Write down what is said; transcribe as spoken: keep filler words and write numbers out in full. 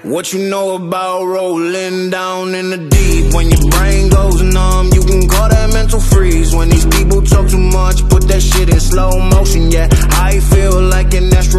What you know about rolling down in the deep? When your brain goes numb, you can call that mental freeze. When these people talk too much, put that shit in slow motion, yeah. I feel like an astro